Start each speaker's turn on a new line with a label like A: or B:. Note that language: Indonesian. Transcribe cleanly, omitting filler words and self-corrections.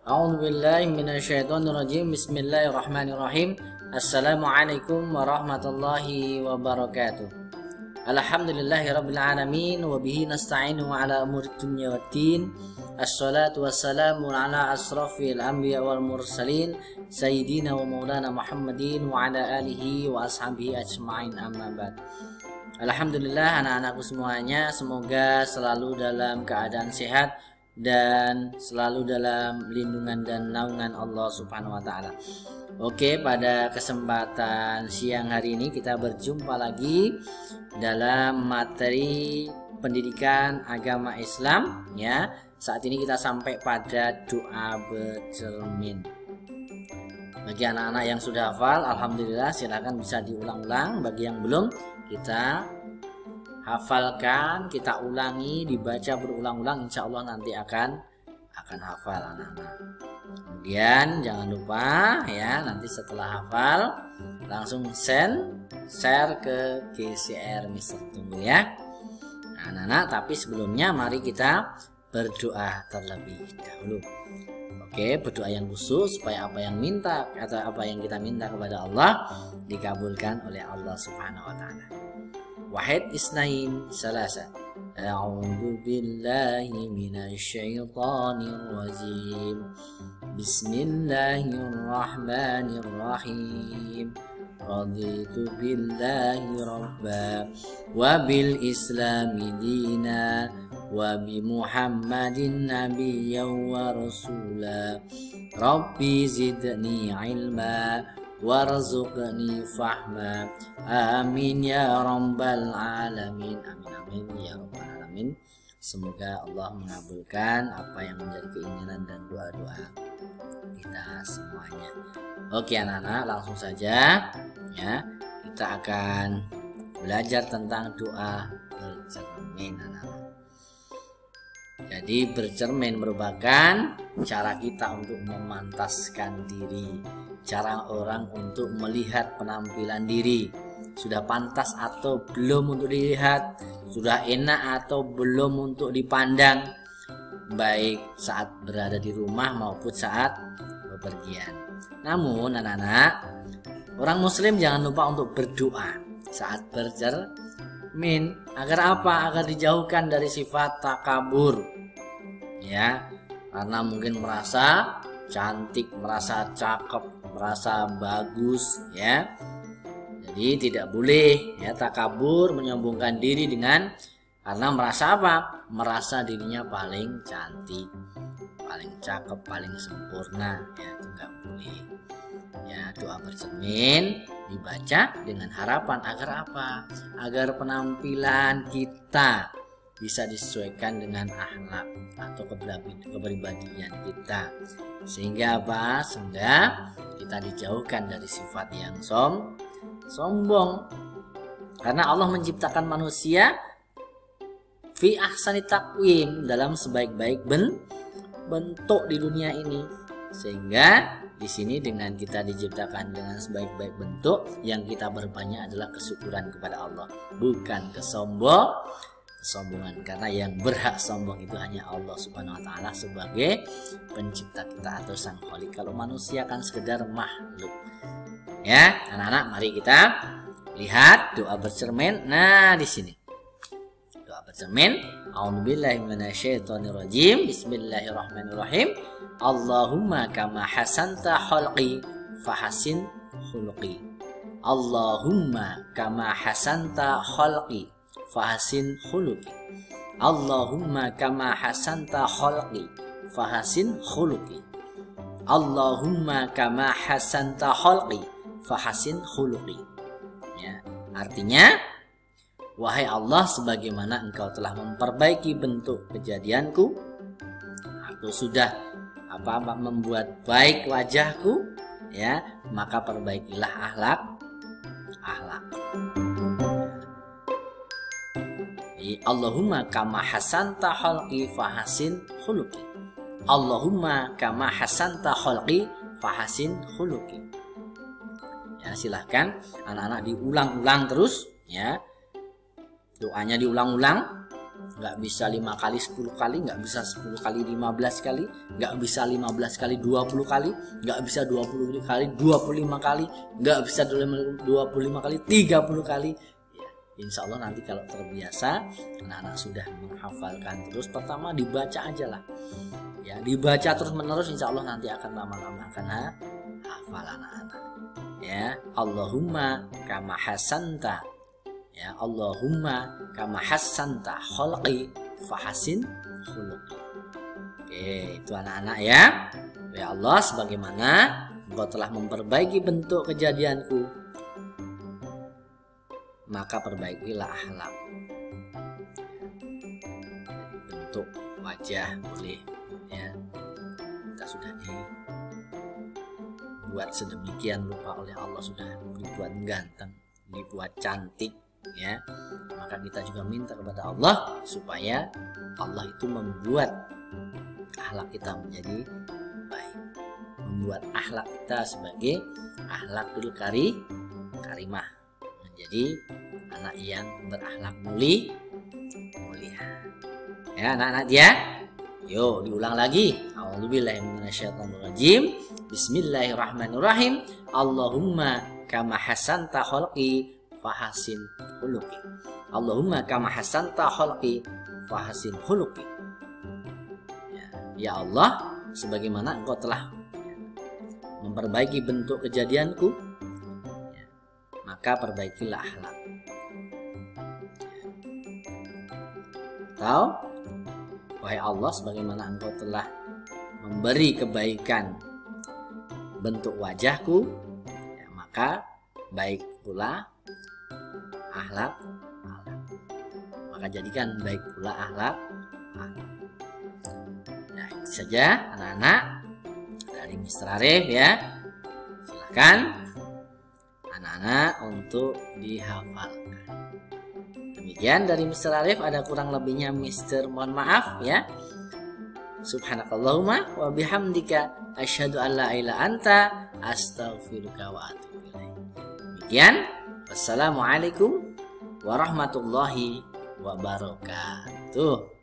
A: A'udzubillahi minasyaitonirrajim. Bismillahirrahmanirrahim. Assalamualaikum warahmatullahi wabarakatuh. Alhamdulillahirabbil alamin wa bihi nasta'inu ala umuri dunya waddin. Assalatu wassalamu ala asrafil anbiya wal mursalin sayyidina wa maulana Muhammadin wa ala alihi wa ashabihi ajma'in, amma ba'd. Alhamdulillah anak-anakku semuanya, semoga selalu dalam keadaan sehat dan selalu dalam lindungan dan naungan Allah Subhanahu wa taala. Oke, pada kesempatan siang hari ini kita berjumpa lagi dalam materi pendidikan agama Islam ya. Saat ini kita sampai pada doa bercermin. Bagi anak-anak yang sudah hafal, alhamdulillah, silakan bisa diulang-ulang. Bagi yang belum, kita hafalkan, kita ulangi, dibaca berulang-ulang, insya Allah nanti akan hafal anak-anak. Kemudian jangan lupa ya, nanti setelah hafal langsung share ke GCR Mister Tunggu ya anak-anak. Tapi sebelumnya mari kita berdoa terlebih dahulu. Oke, berdoa yang khusus supaya apa yang kita minta kepada Allah dikabulkan oleh Allah Subhanahu wa taala. Wahid isnain salasa. A'udzu billahi minasyaitonir rajim. Bismillahirrahmanirrahim. Raditu billahi rabba wa bil islami dina wa bi Muhammadin nabiyyan wa rasula. Rabbi zidni ilma warzuqni fahma. Amin ya rabbal alamin. Amin amin ya rabbal alamin. Semoga Allah mengabulkan apa yang menjadi keinginan dan doa-doa kita semuanya. Oke anak-anak, langsung saja ya, kita akan belajar tentang doa bercermin anak-anak. Jadi bercermin merupakan cara kita untuk memantaskan diri, cara orang untuk melihat penampilan diri. Sudah pantas atau belum untuk dilihat, sudah enak atau belum untuk dipandang, baik saat berada di rumah maupun saat bepergian. Namun anak-anak, orang muslim jangan lupa untuk berdoa saat bercermin. Agar apa? Agar dijauhkan dari sifat takabur ya, karena mungkin merasa cantik, merasa cakep, merasa bagus ya. Jadi tidak boleh ya takabur, menyombongkan diri dengan karena merasa apa? Merasa dirinya paling cantik, paling cakep, paling sempurna ya, itu nggak boleh. Ya, doa bercermin dibaca dengan harapan agar apa? Agar penampilan kita bisa disesuaikan dengan akhlak atau kepribadian kita. Sehingga apa? Sehingga kita dijauhkan dari sifat yang sombong. Karena Allah menciptakan manusia fi ahsani taqwim, dalam sebaik-baik bentuk di dunia ini. Sehingga di sini dengan kita diciptakan dengan sebaik-baik bentuk, yang kita berbanyak adalah kesyukuran kepada Allah, bukan kesombongan. Karena yang berhak sombong itu hanya Allah Subhanahu wa taala sebagai pencipta kita atau sang khalik. Kalau manusia kan sekedar makhluk. Ya, anak-anak, mari kita lihat doa bercermin. Nah, di sini doa bercermin. A'udzubillahi minasyaitonirrajim. Bismillahirrahmanirrahim. Allahumma kama hasanta khalqi fahasin khuluqi. Allahumma kama hasanta khalqi fahasin khuluqi. Allahumma kama hasanta khalqi fahasin khuluqi. Allahumma kama hasanta khalqi fahasin khuluqi. Ya, artinya, wahai Allah, sebagaimana engkau telah memperbaiki bentuk kejadianku atau sudah membuat baik wajahku ya, maka perbaikilah akhlak. Allahumma kama hasanta khalqi fahasin khuluqi. Allahumma kama hasanta khalqi fahasin khuluqi. Ya, silahkan anak-anak diulang-ulang terus ya. Doanya diulang-ulang nggak bisa 5 kali 10 kali, nggak bisa 10 kali 15 kali, nggak bisa 15 kali 20 kali, nggak bisa 20 kali 25 kali, nggak bisa 25 kali 30 kali. Ya, insya Allah nanti kalau terbiasa, anak-anak sudah menghafalkan terus, pertama dibaca aja lah. Ya, dibaca terus menerus, insya Allah nanti akan lama-lama akan hafal anak-anak. Ya, Allahumma kama hasanta. Ya, Allahumma kama hassanta khalqi fahasin khuluqi. Oke, itu anak-anak ya. Ya Allah, sebagaimana Engkau telah memperbaiki bentuk kejadianku, maka perbaikilah akhlakku. Jadi bentuk wajah boleh ya. Kita sudah dibuat sedemikian rupa oleh Allah, sudah dibuat ganteng, dibuat cantik. Ya, maka kita juga minta kepada Allah supaya Allah itu membuat akhlak kita menjadi baik, membuat akhlak kita sebagai akhlakul karimah, menjadi anak yang berakhlak mulia. Ya anak-anak ya, yuk diulang lagi. A'udzubillahi minasyaitonirrajim. Bismillahirrahmanirrahim. Allahumma kama hasanta khalqi fahasin khuluqi. Allahumma kama hasanta khalqi fahasin khuluqi. Ya Allah, sebagaimana Engkau telah memperbaiki bentuk kejadianku, maka perbaikilah akhlak. Atau wahai Allah, sebagaimana Engkau telah memberi kebaikan bentuk wajahku, ya, maka baik pula akhlak. Maka jadikan baik pula akhlak. Nah, itu saja anak-anak dari Mr. Arif ya. Silakan anak-anak untuk dihafalkan. Demikian dari Mr. Arif, ada kurang lebihnya Mr. mohon maaf ya. Subhanakallahumma wa bihamdika asyhadu an la ilaha anta astaghfiruka wa atubu ilaik. Demikian. Wassalamualaikum warahmatullahi wabarakatuh.